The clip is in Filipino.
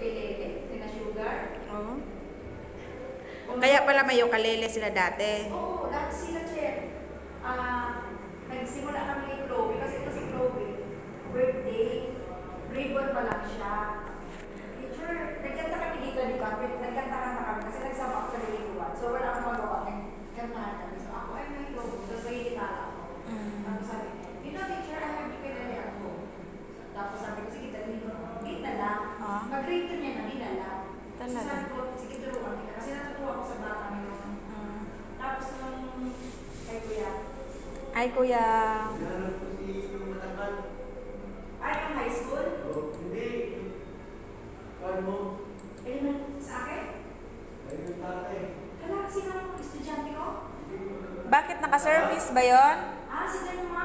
kay Lele, na sugar. Oo. Kaya pala may ukulele sila dati. Oo, lahat sila, Chef. Nagsimula kami kay Chloe, kasi ito si Chloe. Birthday, ribbon pa lang siya. Teacher, nagkanta kami dito ni Kapit, nagkanta kami kasi nagsama ako sa liliguan. So wala akong magawa, nagkantahan kami. So ako, ay may Chloe, tapos may gitara ako. Tapos sabi, you know, teacher, I have ukulele at home. Tapos sabi ko, sige, gitna lang. Mag-rate niya na, dinala. Talaga? Sabi ko, sige, turuan kita. Kasi natutuwa ko sa bata ngayon. Tapos nung kay Kuya. Ay, Kuya. Nahanap ko si yung matangkad. Ay, yung high school? Hindi. Kwan mo? Sa akin? Ay, yung tatay. Kala, sino ang estudyante ko? Bakit naka-service ba yon? Sila yung